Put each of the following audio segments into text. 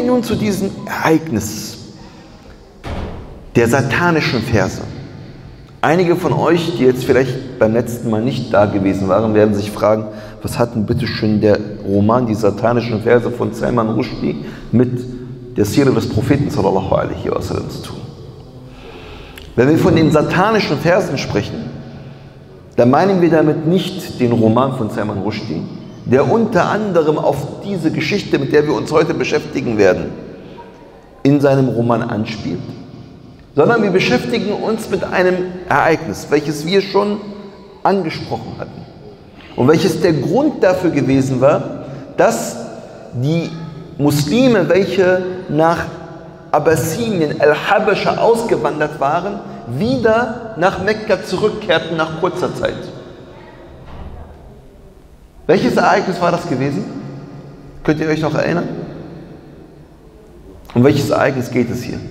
wir nun zu diesem Ereignis der satanischen Verse. Einige von euch, die jetzt vielleicht beim letzten Mal nicht da gewesen waren, werden sich fragen, was hat denn bitte schön der Roman, die satanischen Verse von Salman Rushdie mit der Sira des Propheten sallallahu alaihi wasallam zu tun? Wenn wir von den satanischen Versen sprechen, dann meinen wir damit nicht den Roman von Salman Rushdie, der unter anderem auf diese Geschichte, mit der wir uns heute beschäftigen werden, in seinem Roman anspielt, sondern wir beschäftigen uns mit einem Ereignis, welches wir schon angesprochen hatten und welches der Grund dafür gewesen war, dass die Muslime, welche nach Abessinien, Al-Habascha ausgewandert waren, wieder nach Mekka zurückkehrten nach kurzer Zeit. Welches Ereignis war das gewesen? Könnt ihr euch noch erinnern? Um welches Ereignis geht es hier?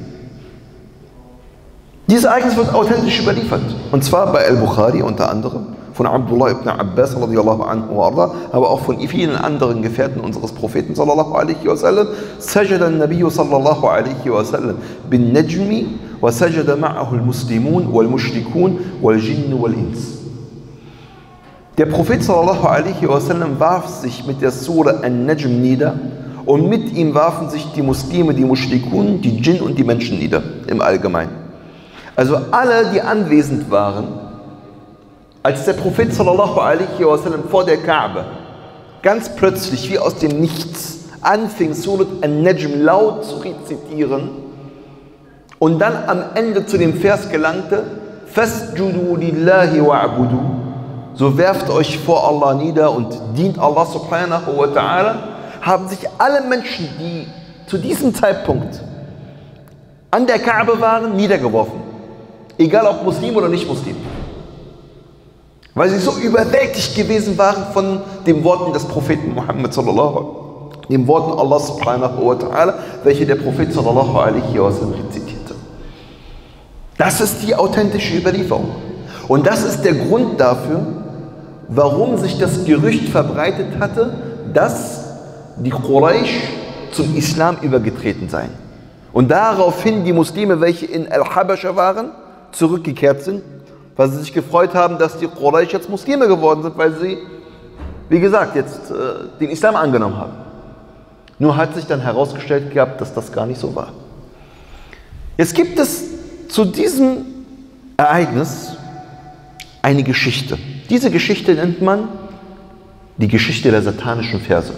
Dieses Ereignis wird authentisch überliefert. Und zwar bei Al-Bukhari unter anderem, von Abdullah ibn Abbas radiyallahu anhu wa arda, aber auch von vielen anderen Gefährten unseres Propheten sallallahu alaihi wasallam. Sajada an-Nabiyyu sallallahu alaihi wasallam bin Najmi wa sajada ma'ahu al-Muslimun wal-Mushrikun wal-Jinn wal-Ins. Der Prophet sallallahu alaihi wasallam warf sich mit der Sura An-Najm nieder und mit ihm warfen sich die Muslime, die Mushrikun, die Djinn und die Menschen nieder im Allgemeinen. Also alle, die anwesend waren, als der Prophet sallallahu alaihi wasallam vor der Kaaba ganz plötzlich wie aus dem Nichts anfing, Surat An-Najm laut zu rezitieren und dann am Ende zu dem Vers gelangte, Fasjudu lillahi wa'budu, so werft euch vor Allah nieder und dient Allah subhanahu wa ta'ala, haben sich alle Menschen, die zu diesem Zeitpunkt an der Kaaba waren, niedergeworfen. Egal ob Muslim oder nicht Muslim. Weil sie so überwältigt gewesen waren von den Worten des Propheten Muhammad sallallahu, den Worten Allah subhanahu wa ta'ala, welche der Prophet sallallahu alaihi wasallam rezitierte. Das ist die authentische Überlieferung. Und das ist der Grund dafür, warum sich das Gerücht verbreitet hatte, dass die Quraysh zum Islam übergetreten seien. Und daraufhin die Muslime, welche in Al-Habascha waren, zurückgekehrt sind, weil sie sich gefreut haben, dass die Quraysh jetzt Muslime geworden sind, weil sie, wie gesagt, jetzt den Islam angenommen haben. Nur hat sich dann herausgestellt gehabt, dass das gar nicht so war. Jetzt gibt es zu diesem Ereignis eine Geschichte. Diese Geschichte nennt man die Geschichte der satanischen Verse.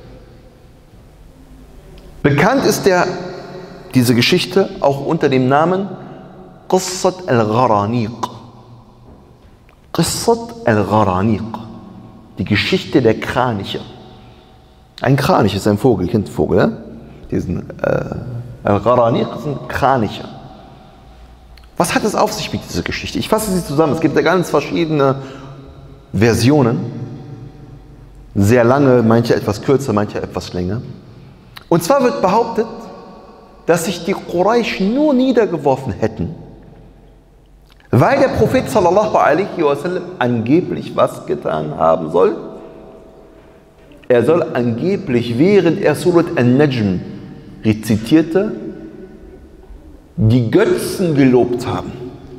Bekannt ist diese Geschichte auch unter dem Namen Qissat al-Gharaniq. Qissat al-Gharaniq. Die Geschichte der Kraniche. Ein Kranich ist ein Vogel, kennt Vogel, ja? Diesen Al-Gharaniq sind Kraniche. Was hat es auf sich mit dieser Geschichte? Ich fasse sie zusammen. Es gibt ja ganz verschiedene Versionen. Sehr lange, manche etwas kürzer, manche etwas länger. Und zwar wird behauptet, dass sich die Quraysh nur niedergeworfen hätten, weil der Prophet sallallahu alaihi wasallam angeblich was getan haben soll. Er soll angeblich, während er Surat An-Najm rezitierte, die Götzen gelobt haben.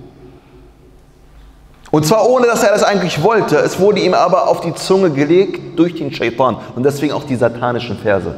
Und zwar ohne, dass er das eigentlich wollte. Es wurde ihm aber auf die Zunge gelegt durch den Shaitan. Und deswegen auch die satanischen Verse.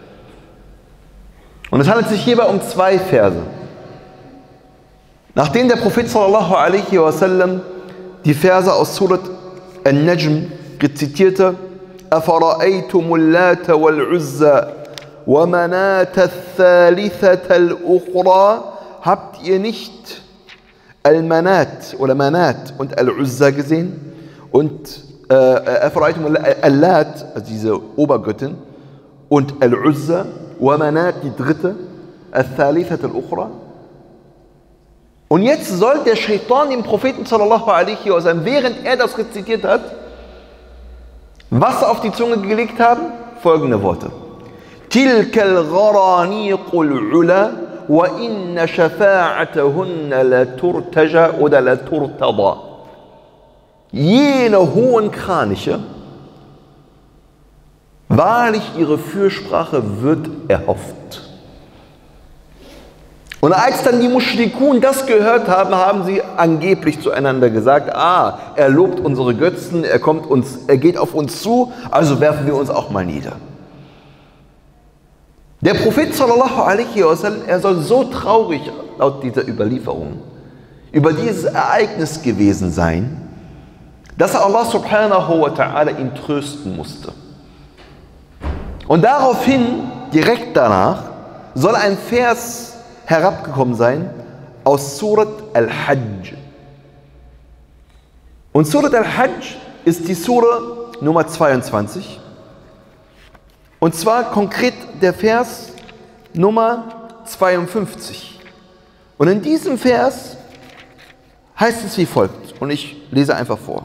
Und es handelt sich hierbei um zwei Verse. Nachdem der Prophet sallallahu alaihi wasallam die Verse aus Surat An-Najm rezitierte, أَفَرَأَيْتُمُ اللَّاتَ وَالْعُزَّى وَمَنَاةَ الثَّالِثَةَ الْأُخْرَى, habt ihr nicht Al-Manat oder Manat und Al-Uzza gesehen? Und أَفَرَأَيْتُمُ Al-Lat, also diese Obergöttin, und Al-Uzza, وَمَنَات, die dritte, الثَّالِثَةَ الْأُخْرَى. Und jetzt soll der Shaitan dem Propheten sallallahu alaihi wasallam, während er das rezitiert hat, was auf die Zunge gelegt haben? Folgende Worte. تِلْكَ الْغَرَانِيقُ الْعُلَى وَإِنَّ شَفَاعَتَهُنَّ لَتُرْتَجَى oder لَتُرْتَضَى. Jene hohen Kraniche, wahrlich ihre Fürsprache wird erhofft. Und als dann die Mushrikun das gehört haben, haben sie angeblich zueinander gesagt, er lobt unsere Götzen, er geht auf uns zu, also werfen wir uns auch mal nieder. Der Prophet sallallahu alaihi wasallam, er soll so traurig laut dieser Überlieferung über dieses Ereignis gewesen sein, dass Allah subhanahu wa ta'ala ihn trösten musste. Und daraufhin, direkt danach, soll ein Vers herabgekommen sein aus Surat Al-Hajj. Und Surat Al-Hajj ist die Sura Nummer 22. Und zwar konkret der Vers Nummer 52. Und in diesem Vers heißt es wie folgt, und ich lese einfach vor.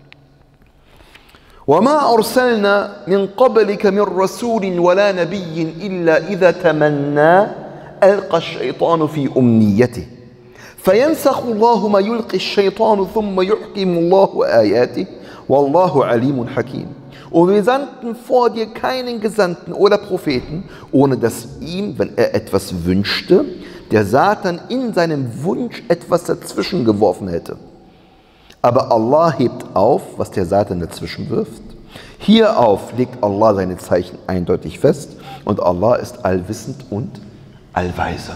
وَمَا أَرْسَلْنَا مِنْ قَبْلِكَ مِنْ رَسُولٍ وَلَا نَبِيٍّ إِلَّا إِذَا تَمَنَّى ألقى الشيطان في أمنيته فينسخ الله ما يلقي الشيطان ثم يحكم الله آياته والله عليم حكيم. Und wir sandten vor dir keinen Gesandten oder Propheten, ohne dass ihm, wenn er etwas wünschte, der Satan in seinem Wunsch etwas dazwischen geworfen hätte. Aber Allah hebt auf, was der Satan dazwischen wirft. Hierauf legt Allah seine Zeichen eindeutig fest und Allah ist allwissend und allweise.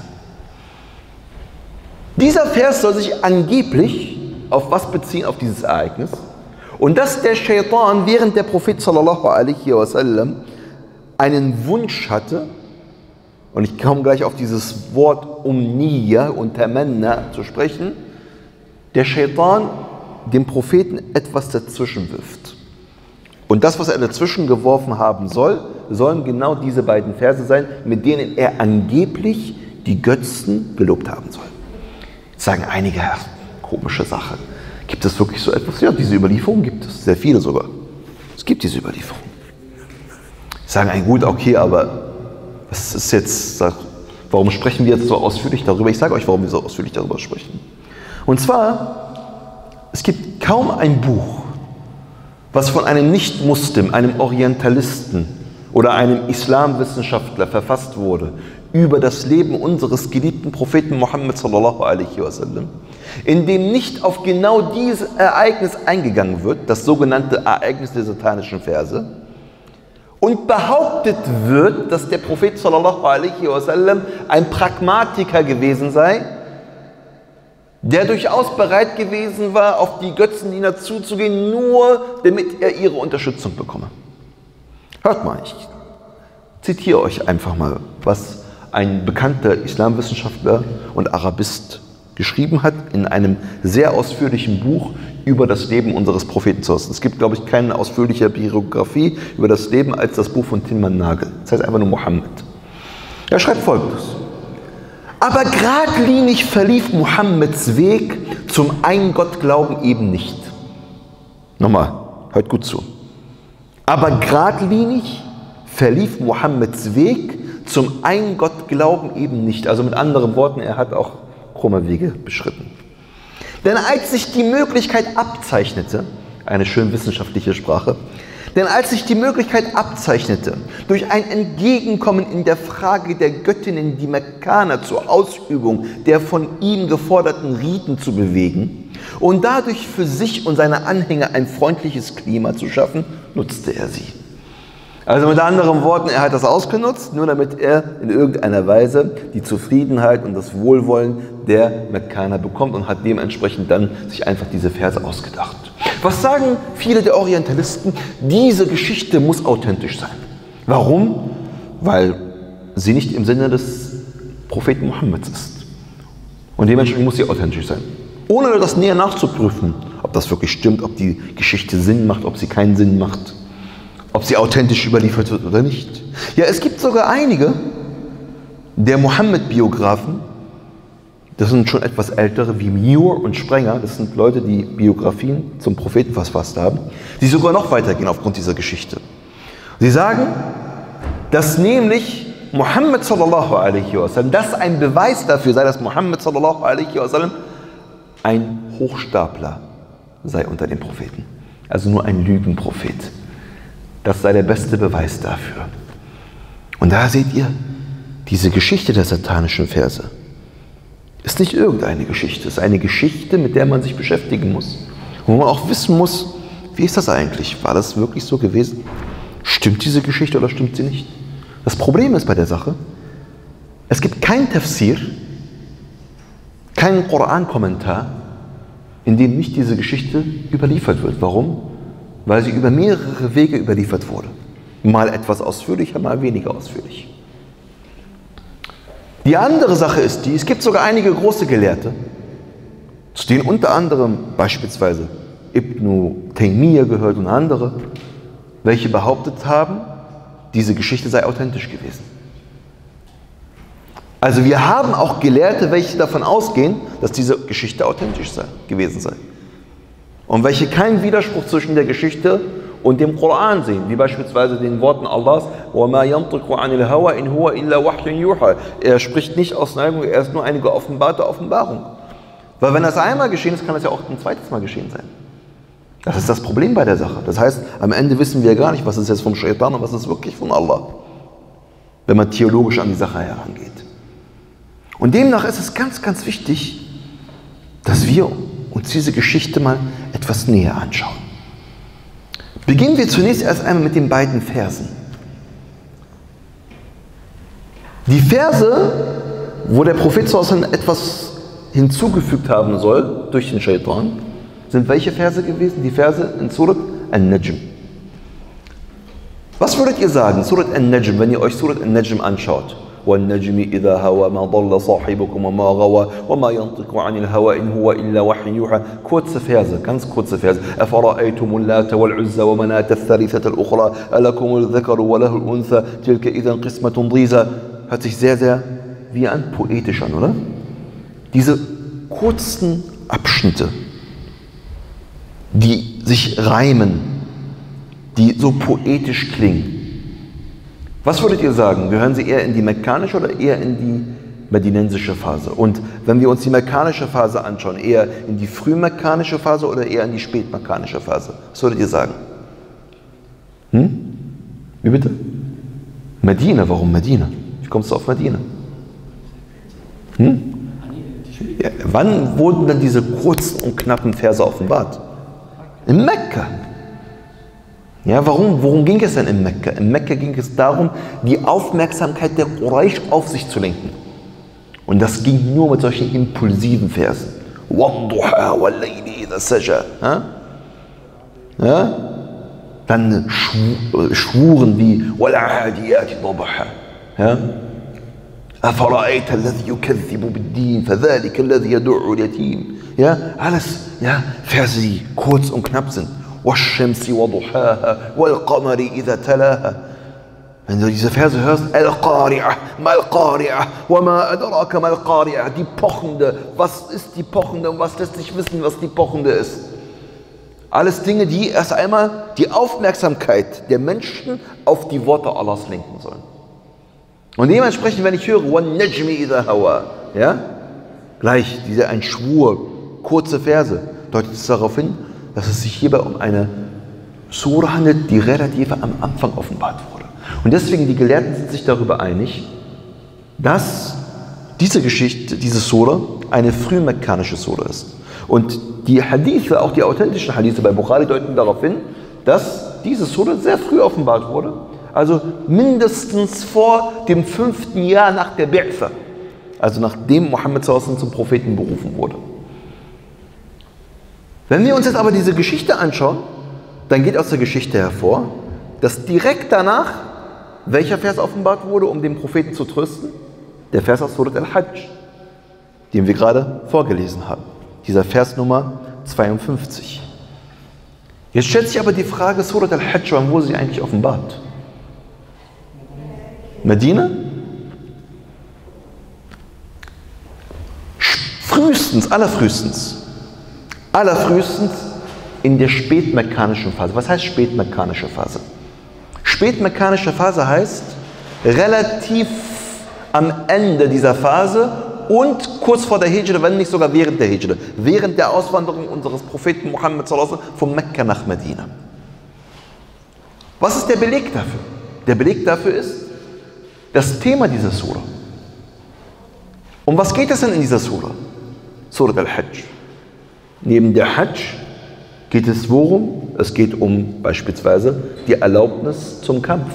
Dieser Vers soll sich angeblich auf was beziehen? Auf dieses Ereignis. Und dass der Shaitan, während der Prophet sallallahu alaihi wasallam einen Wunsch hatte, und ich komme gleich auf dieses Wort Umniya und Tamanna zu sprechen, der Shaitan dem Propheten etwas dazwischen wirft. Und das, was er dazwischen geworfen haben soll, sollen genau diese beiden Verse sein, mit denen er angeblich die Götzen gelobt haben soll. Jetzt sagen einige, komische Sache. Gibt es wirklich so etwas? Ja, diese Überlieferung gibt es, sehr viele sogar. Es gibt diese Überlieferung. Sagen ein gut, okay, aber was ist jetzt, warum sprechen wir jetzt so ausführlich darüber? Ich sage euch, warum wir so ausführlich darüber sprechen. Und zwar, es gibt kaum ein Buch, was von einem Nicht-Muslim, einem Orientalisten oder einem Islamwissenschaftler verfasst wurde, über das Leben unseres geliebten Propheten Muhammad sallallahu alaihi wasallam, in dem nicht auf genau dieses Ereignis eingegangen wird, das sogenannte Ereignis der satanischen Verse, und behauptet wird, dass der Prophet sallallahu alaihi wasallam ein Pragmatiker gewesen sei, der durchaus bereit gewesen war, auf die Götzendiener zuzugehen, nur damit er ihre Unterstützung bekomme. Hört mal, ich zitiere euch einfach mal, was ein bekannter Islamwissenschaftler und Arabist geschrieben hat in einem sehr ausführlichen Buch über das Leben unseres Propheten. Es gibt, glaube ich, keine ausführliche Biografie über das Leben als das Buch von Tilman Nagel. Das heißt einfach nur Mohammed. Er schreibt Folgendes. Aber geradlinig verlief Mohammeds Weg zum Ein-Gott-Glauben eben nicht. Nochmal, hört gut zu. Aber geradlinig verlief Mohammeds Weg zum Ein-Gott-Glauben eben nicht. Also mit anderen Worten, er hat auch krumme Wege beschritten. Denn als sich die Möglichkeit abzeichnete, eine schön wissenschaftliche Sprache, durch ein Entgegenkommen in der Frage der Göttinnen die Mekkaner zur Ausübung der von ihm geforderten Riten zu bewegen und dadurch für sich und seine Anhänger ein freundliches Klima zu schaffen, nutzte er sie. Also mit anderen Worten, er hat das ausgenutzt, nur damit er in irgendeiner Weise die Zufriedenheit und das Wohlwollen der Mekkaner bekommt und hat dementsprechend dann sich einfach diese Verse ausgedacht. Was sagen viele der Orientalisten? Diese Geschichte muss authentisch sein. Warum? Weil sie nicht im Sinne des Propheten Mohammeds ist. Und dementsprechend muss sie authentisch sein. Ohne das näher nachzuprüfen, ob das wirklich stimmt, ob die Geschichte Sinn macht, ob sie keinen Sinn macht, ob sie authentisch überliefert wird oder nicht. Ja, es gibt sogar einige der Mohammed-Biografen, das sind schon etwas ältere, wie Muir und Sprenger, das sind Leute, die Biografien zum Propheten verfasst haben, die sogar noch weitergehen aufgrund dieser Geschichte. Sie sagen, dass nämlich Muhammad sallallahu alaihi wasallam, dass ein Beweis dafür sei, dass Muhammad sallallahu alaihi wasallam ein Hochstapler sei unter den Propheten. Also nur ein Lügenprophet. Das sei der beste Beweis dafür. Und da seht ihr diese Geschichte der satanischen Verse. ist nicht irgendeine Geschichte, es ist eine Geschichte, mit der man sich beschäftigen muss. Wo man auch wissen muss, wie ist das eigentlich? War das wirklich so gewesen? Stimmt diese Geschichte oder stimmt sie nicht? Das Problem ist bei der Sache, es gibt kein Tafsir, keinen Koran-Kommentar, in dem nicht diese Geschichte überliefert wird. Warum? Weil sie über mehrere Wege überliefert wurde. Mal etwas ausführlicher, mal weniger ausführlich. Die andere Sache ist die, es gibt sogar einige große Gelehrte, zu denen unter anderem beispielsweise Ibn Taymiyyah gehört und andere, welche behauptet haben, diese Geschichte sei authentisch gewesen. Also wir haben auch Gelehrte, welche davon ausgehen, dass diese Geschichte authentisch gewesen sei. Und welche keinen Widerspruch zwischen der Geschichte und dem Koran sehen, wie beispielsweise den Worten Allahs, وَمَا يَنْطِقُ عَنِ الْهَوَى إِنْ هُوَ إِلَّا وَحْيٌ يُوحَى. Er spricht nicht aus Neigung, er ist nur eine geoffenbarte Offenbarung. Weil wenn das einmal geschehen ist, kann das ja auch ein zweites Mal geschehen sein. Das ist das Problem bei der Sache. Das heißt, am Ende wissen wir gar nicht, was ist jetzt vom Shaitan und was ist wirklich von Allah, wenn man theologisch an die Sache herangeht. Und demnach ist es ganz, ganz wichtig, dass wir uns diese Geschichte mal etwas näher anschauen. Beginnen wir zunächst erst einmal mit den beiden Versen. Die Verse, wo der Prophet etwas hinzugefügt haben soll durch den Shaitan, sind welche Verse gewesen? Die Verse in Surat An-Najm. Was würdet ihr sagen, Surat An-Najm, wenn ihr euch Surat An-Najm anschaut? وَالنَّجْمِ إِذَا هَوَى مَا ضَلَّ صَاحِبُكُمْ وَمَا غَوَى وَمَا يَنْطِقُ عَنِ الْهَوَى إِنْ هُوَ إِلَّا وَحْيٌ يُوحَى. Kurze Verse, ganz kurze Verse. أَفَرَأَيْتُمُ اللَّاتَ وَالْعُزَّى وَمَنَاةَ الثَّالِثَةَ الْأُخْرَى أَلَكُمُ الذَّكَرُ وَلَهُ الْأُنثَى تِلْكَ إِذًا قِسْمَةٌ ضِيزَى. Hört sich sehr, sehr wie an poetisch an, oder? Diese kurzen Abschnitte, die sich reimen, die so poetisch klingen. Was würdet ihr sagen? Gehören sie eher in die mekkanische oder eher in die medinensische Phase? Und wenn wir uns die mekkanische Phase anschauen, eher in die frühmekkanische Phase oder eher in die spätmekkanische Phase? Was würdet ihr sagen? Wie bitte? Medina, warum Medina? Wie kommst du auf Medina? Ja, wann wurden denn diese kurzen und knappen Verse offenbart? In Mekka. Ja, worum ging es denn in Mekka? In Mekka ging es darum, die Aufmerksamkeit der Quraysh auf sich zu lenken. Und das ging nur mit solchen impulsiven Versen. وَالضُّحَى وَاللَّيْلِ إِذَا سَجَى. Ja? Dann Schwuren wie وَالْعَادِيَاتِ ضَبْحًا. Ja? أَفَرَأَيْتَ الَّذِي يُكَذِّبُ بِالدِّينِ فَذَلِكَ الَّذِي يَدُعُّ الْيَتِيمَ. Ja, alles, ja, Verse, die kurz und knapp sind. وَالشَّمْسِ وَضُحَاهَا وَالْقَمَرِ إِذَا تَلَاهَا. Wenn du diese Verse hörst, Al-Qari'ah, Mal-Qari'ah, وَمَا أَدْرَاكَ مَا-Qari'ah, die Pochende, was ist die Pochende und was lässt sich wissen, was die Pochende ist? Alles Dinge, die erst einmal die Aufmerksamkeit der Menschen auf die Worte Allahs lenken sollen. Und dementsprechend, wenn ich höre, وَالنَّجْمِ إِذَا هَوَى, ja, gleich, ein Schwur, kurze Verse, deutet es darauf hin, dass es sich hierbei um eine Sura handelt, die relativ am Anfang offenbart wurde. Und deswegen, die Gelehrten sind sich darüber einig, dass diese Geschichte, diese Sura, eine frühmekkanische Sura ist. Und die Hadithe, auch die authentischen Hadithe bei Bukhari, deuten darauf hin, dass diese Sura sehr früh offenbart wurde. Also mindestens vor dem 5. Jahr nach der Bi'tha. Also nachdem Muhammad zum Propheten berufen wurde. Wenn wir uns jetzt aber diese Geschichte anschauen, dann geht aus der Geschichte hervor, dass direkt danach welcher Vers offenbart wurde, um den Propheten zu trösten? Der Vers aus Surat Al-Hajj, den wir gerade vorgelesen haben. Dieser Vers Nummer 52. Jetzt stellt sich aber die Frage, Surat Al-Hajj, wann wurde sie eigentlich offenbart? Medina? Frühestens, allerfrühestens in der spätmekkanischen Phase. Was heißt spätmekkanische Phase? Spätmekkanische Phase heißt relativ am Ende dieser Phase und kurz vor der Hijra, wenn nicht sogar während der Hijra, während der Auswanderung unseres Propheten Muhammad von Mekka nach Medina. Was ist der Beleg dafür? Der Beleg dafür ist das Thema dieser Sura. Um was geht es denn in dieser Sura? Surat al-Hajj. Neben der Hajj geht es worum? Es geht um beispielsweise die Erlaubnis zum Kampf.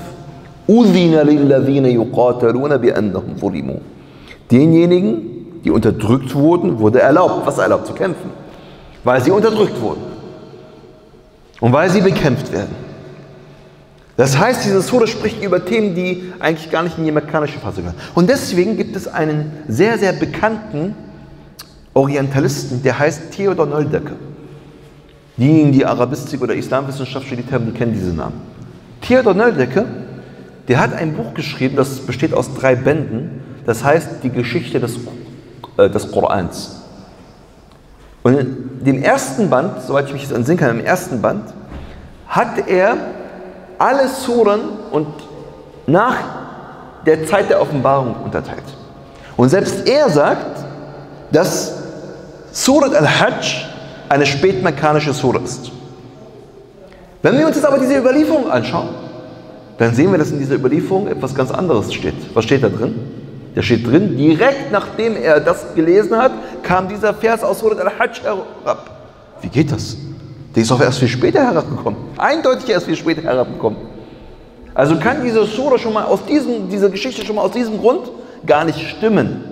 Denjenigen, die unterdrückt wurden, wurde erlaubt. Was erlaubt? Zu kämpfen. Weil sie unterdrückt wurden. Und weil sie bekämpft werden. Das heißt, diese Sura spricht über Themen, die eigentlich gar nicht in die mekkanische Phase gehören. Und deswegen gibt es einen sehr, sehr bekannten Orientalisten, der heißt Theodor Nöldeke. Diejenigen, die Arabistik oder Islamwissenschaft studiert haben, die kennen diesen Namen. Theodor Nöldeke, der hat ein Buch geschrieben, das besteht aus 3 Bänden, das heißt die Geschichte des Korans. Und in dem ersten Band, soweit ich mich jetzt entsinnen kann, im ersten Band, hat er alle Suren und nach der Zeit der Offenbarung unterteilt. Und selbst er sagt, dass Surat al-Hajj eine spätmekkanische Sura ist. Wenn wir uns jetzt aber diese Überlieferung anschauen, dann sehen wir, dass in dieser Überlieferung etwas ganz anderes steht. Was steht da drin? Da steht drin, direkt nachdem er das gelesen hat, kam dieser Vers aus Surat al-Hajj herab. Wie geht das? Der ist doch erst viel später herabgekommen. Eindeutig erst viel später herabgekommen. Also kann diese Sura schon mal diese Geschichte schon mal aus diesem Grund gar nicht stimmen.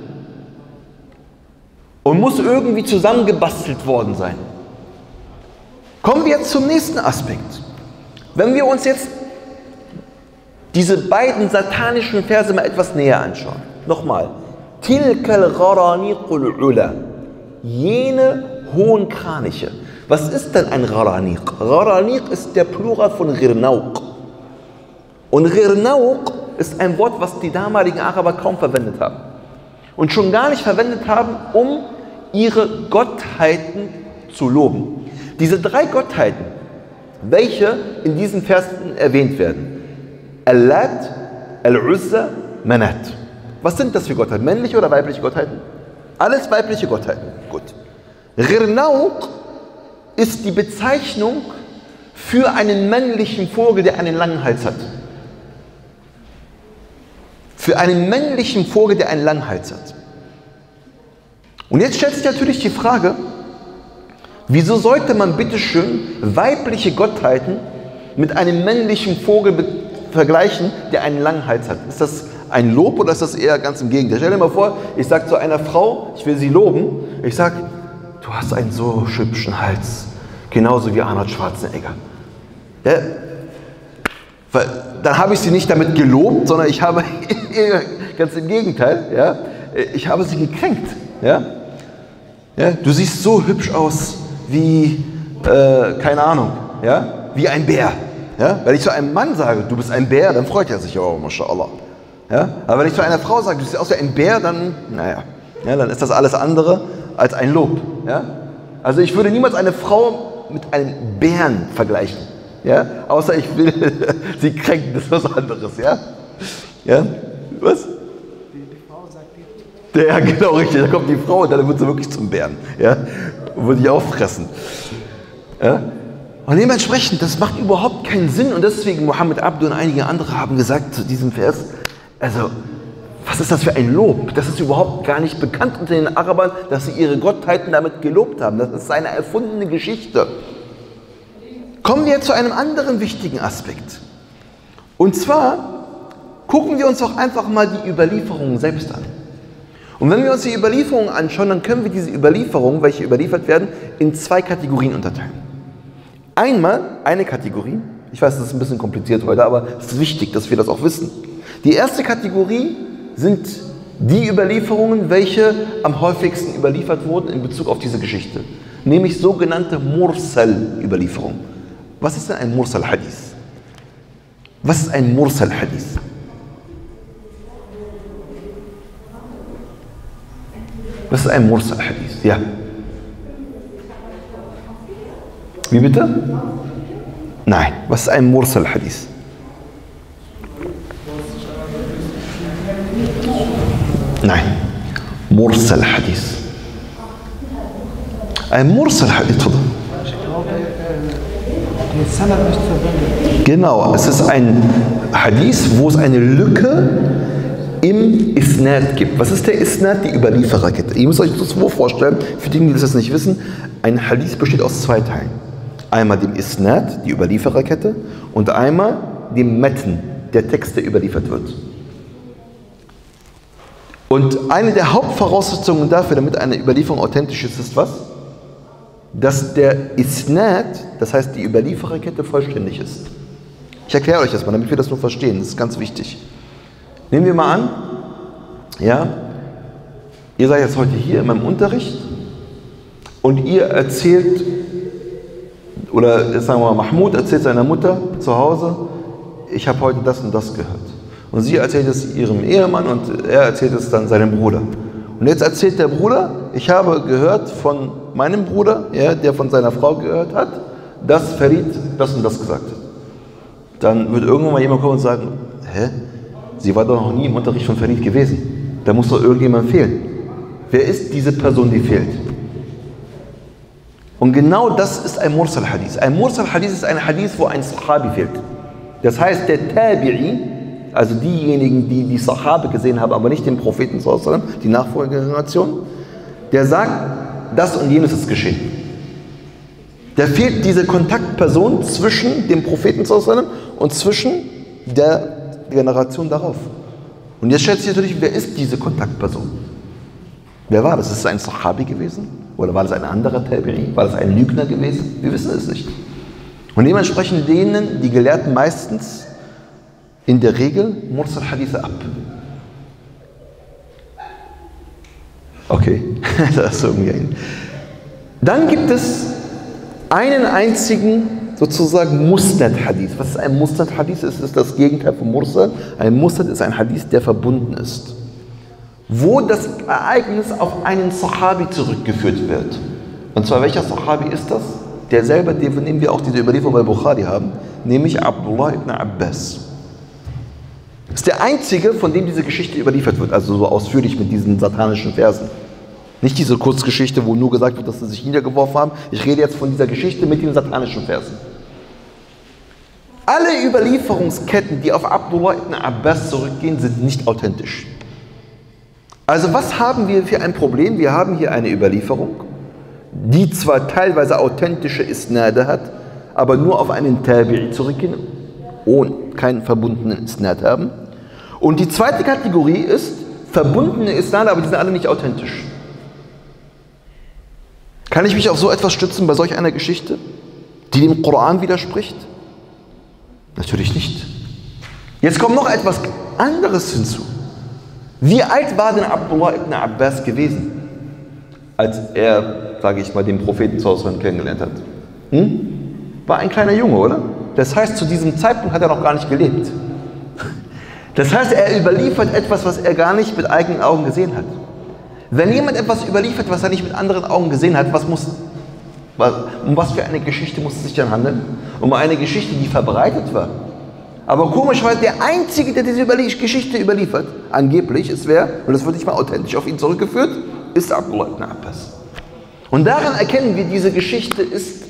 Und muss irgendwie zusammengebastelt worden sein. Kommen wir jetzt zum nächsten Aspekt. Wenn wir uns jetzt diese beiden satanischen Verse mal etwas näher anschauen. Nochmal. Tilkal gharaniqul ula. Jene hohen Kraniche. Was ist denn ein Gharaniq? Gharaniq ist der Plural von Ghirnauq. Und Ghirnauq ist ein Wort, was die damaligen Araber kaum verwendet haben. Und schon gar nicht verwendet haben, um ihre Gottheiten zu loben. Diese 3 Gottheiten, welche in diesen Versen erwähnt werden. Allat, Al-Uzza, Manat. Was sind das für Gottheiten? Männliche oder weibliche Gottheiten? Alles weibliche Gottheiten. Gut. Ghirnauq ist die Bezeichnung für einen männlichen Vogel, der einen langen Hals hat. Für einen männlichen Vogel, der einen langen Hals hat. Und jetzt stellt sich natürlich die Frage, wieso sollte man bitteschön weibliche Gottheiten mit einem männlichen Vogel vergleichen, der einen langen Hals hat? Ist das ein Lob oder ist das eher ganz im Gegenteil? Stell dir mal vor, ich sage zu einer Frau, ich will sie loben, ich sage, du hast einen so hübschen Hals, genauso wie Arnold Schwarzenegger. Ja, weil, dann habe ich sie nicht damit gelobt, sondern ich habe, ganz im Gegenteil, ja, ich habe sie gekränkt. Ja? Ja, du siehst so hübsch aus wie, keine Ahnung, ja, wie ein Bär. Ja? Wenn ich zu einem Mann sage, du bist ein Bär, dann freut er sich, oh, mashallah. Ja? Aber wenn ich zu einer Frau sage, du siehst aus wie ein Bär, dann, naja, ja, dann ist das alles andere als ein Lob. Ja? Also ich würde niemals eine Frau mit einem Bären vergleichen. Ja? Außer ich will sie kränken, das ist was anderes. Ja? Ja? Was? Ja, genau, richtig. Da kommt die Frau und dann wird sie wirklich zum Bären. Ja? Und wird dich auffressen. Ja? Und dementsprechend, das macht überhaupt keinen Sinn. Und deswegen, Mohammed Abdu und einige andere haben gesagt zu diesem Vers, also, was ist das für ein Lob? Das ist überhaupt gar nicht bekannt unter den Arabern, dass sie ihre Gottheiten damit gelobt haben. Das ist eine erfundene Geschichte. Kommen wir zu einem anderen wichtigen Aspekt. Und zwar gucken wir uns doch einfach mal die Überlieferungen selbst an. Und wenn wir uns die Überlieferungen anschauen, dann können wir diese Überlieferungen, welche überliefert werden, in 2 Kategorien unterteilen. Einmal eine Kategorie, ich weiß, das ist ein bisschen kompliziert heute, aber es ist wichtig, dass wir das auch wissen. Die erste Kategorie sind die Überlieferungen, welche am häufigsten überliefert wurden in Bezug auf diese Geschichte. Nämlich sogenannte Mursal-Überlieferungen. Was ist denn ein Mursal-Hadith? Was ist ein Mursal-Hadith? Was ist ein Mursal-Hadith? Ja. Wie bitte? Nein. Was ist ein Mursal-Hadith? Nein. Mursal-Hadith. Ein Mursal-Hadith, ich glaube, der Sanad nicht verwendet. Genau, es ist ein Hadith, wo es eine Lücke im Isnad gibt. Was ist der Isnad? Die Überliefererkette. Ihr müsst euch das so vorstellen, für die, die das nicht wissen, ein Hadith besteht aus zwei Teilen. Einmal dem Isnad, die Überliefererkette, und einmal dem Matn, der Text, der überliefert wird. Und eine der Hauptvoraussetzungen dafür, damit eine Überlieferung authentisch ist, ist was? Dass der Isnad, das heißt die Überliefererkette, vollständig ist. Ich erkläre euch das mal, damit wir das nur verstehen, das ist ganz wichtig. Nehmen wir mal an, ja, ihr seid jetzt heute hier in meinem Unterricht und ihr erzählt, oder sagen wir mal, Mahmoud erzählt seiner Mutter zu Hause, ich habe heute das und das gehört. Und sie erzählt es ihrem Ehemann und er erzählt es dann seinem Bruder. Und jetzt erzählt der Bruder, ich habe gehört von meinem Bruder, ja, der von seiner Frau gehört hat, dass Farid das und das gesagt hat. Dann wird irgendwann mal jemand kommen und sagen, hä? Sie war doch noch nie im Unterricht von Farid gewesen. Da muss doch irgendjemand fehlen. Wer ist diese Person, die fehlt? Und genau das ist ein Mursal Hadith. Ein Mursal Hadith ist ein Hadith, wo ein Sahabi fehlt. Das heißt, der Tabi'i, also diejenigen, die die Sahabe gesehen haben, aber nicht den Propheten, die Nachfolgegeneration, der sagt, das und jenes ist geschehen. Da fehlt diese Kontaktperson zwischen dem Propheten und zwischen der Generation darauf. Und jetzt stellt sich natürlich, wer ist diese Kontaktperson? Wer war das? Ist es ein Sahabi gewesen? Oder war das ein anderer Tabi'i? War das ein Lügner gewesen? Wir wissen es nicht. Und dementsprechend lehnen die Gelehrten meistens in der Regel Mursal Hadithe ab. Okay, das ist irgendwie ein. Dann gibt es einen einzigen sozusagen Musnad-Hadith. Was ist ein Musnad-Hadith? Es ist das Gegenteil von Mursal. Ein Musnad ist ein Hadith, der verbunden ist, wo das Ereignis auf einen Sahabi zurückgeführt wird. Und zwar welcher Sahabi ist das? Derselbe, von dem wir auch diese Überlieferung bei Bukhari haben, nämlich Abdullah ibn Abbas. Das ist der einzige, von dem diese Geschichte überliefert wird, also so ausführlich mit diesen satanischen Versen. Nicht diese Kurzgeschichte, wo nur gesagt wird, dass sie sich niedergeworfen haben. Ich rede jetzt von dieser Geschichte mit den satanischen Versen. Alle Überlieferungsketten, die auf Abdullah ibn Abbas zurückgehen, sind nicht authentisch. Also was haben wir für ein Problem? Wir haben hier eine Überlieferung, die zwar teilweise authentische Isnade hat, aber nur auf einen Tabi'i zurückgehen und keinen verbundenen Isnad haben. Und die zweite Kategorie ist verbundene Isnade, aber die sind alle nicht authentisch. Kann ich mich auf so etwas stützen bei solch einer Geschichte, die dem Koran widerspricht? Natürlich nicht. Jetzt kommt noch etwas anderes hinzu. Wie alt war denn Abdullah ibn Abbas gewesen, als er, sage ich mal, den Propheten kennengelernt hat? War ein kleiner Junge, oder? Das heißt, zu diesem Zeitpunkt hat er noch gar nicht gelebt. Das heißt, er überliefert etwas, was er gar nicht mit eigenen Augen gesehen hat. Wenn jemand etwas überliefert, was er nicht mit anderen Augen gesehen hat, um was für eine Geschichte muss es sich dann handeln? Um eine Geschichte, die verbreitet war. Aber komischerweise der Einzige, der diese Geschichte überliefert, angeblich ist wer, und das wird nicht mal authentisch auf ihn zurückgeführt, ist Abdullah ibn Abbas. Und daran erkennen wir, diese Geschichte ist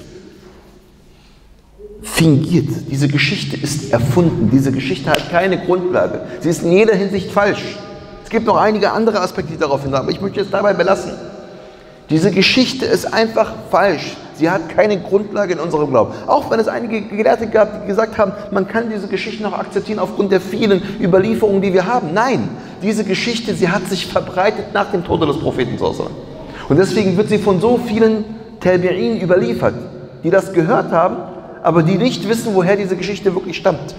fingiert. Diese Geschichte ist erfunden. Diese Geschichte hat keine Grundlage. Sie ist in jeder Hinsicht falsch. Es gibt noch einige andere Aspekte, die darauf hinweisen, aber ich möchte es dabei belassen. Diese Geschichte ist einfach falsch. Sie hat keine Grundlage in unserem Glauben. Auch wenn es einige Gelehrte gab, die gesagt haben, man kann diese Geschichte noch akzeptieren aufgrund der vielen Überlieferungen, die wir haben. Nein, diese Geschichte, sie hat sich verbreitet nach dem Tode des Propheten. Und deswegen wird sie von so vielen Tabi'in überliefert, die das gehört haben, aber die nicht wissen, woher diese Geschichte wirklich stammt.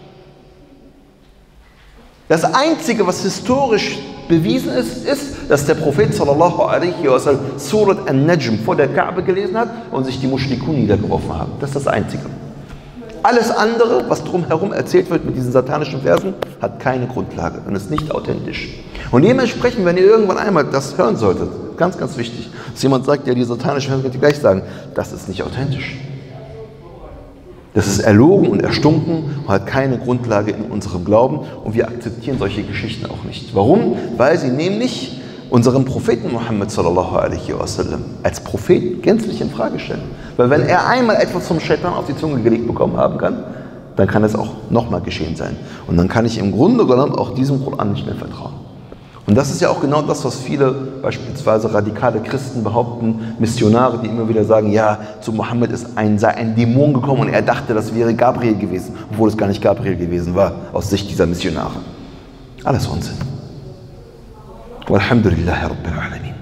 Das Einzige, was historisch bewiesen ist, ist, dass der Prophet sallallahu alaihi wasallam Surat An-Najm vor der Kaaba gelesen hat und sich die Mushrikun niedergeworfen haben. Das ist das Einzige. Alles andere, was drumherum erzählt wird mit diesen satanischen Versen, hat keine Grundlage und ist nicht authentisch. Und dementsprechend, wenn ihr irgendwann einmal das hören solltet, ganz, ganz wichtig, dass jemand sagt, ja, die satanischen Verse, könnt ihr gleich sagen, das ist nicht authentisch. Das ist erlogen und erstunken und hat keine Grundlage in unserem Glauben und wir akzeptieren solche Geschichten auch nicht. Warum? Weil sie nämlich unseren Propheten Muhammad sallallahu alaihi wasallam als Prophet gänzlich in Frage stellen. Weil wenn er einmal etwas vom Shaitan auf die Zunge gelegt bekommen haben kann, dann kann es auch nochmal geschehen sein. Und dann kann ich im Grunde genommen auch diesem Koran nicht mehr vertrauen. Und das ist ja auch genau das, was viele, beispielsweise radikale Christen behaupten, Missionare, die immer wieder sagen, ja, zu Mohammed sei ein Dämon gekommen und er dachte, das wäre Gabriel gewesen, obwohl es gar nicht Gabriel gewesen war, aus Sicht dieser Missionare. Alles Unsinn. Walhamdulillahi Rabbil Alamin.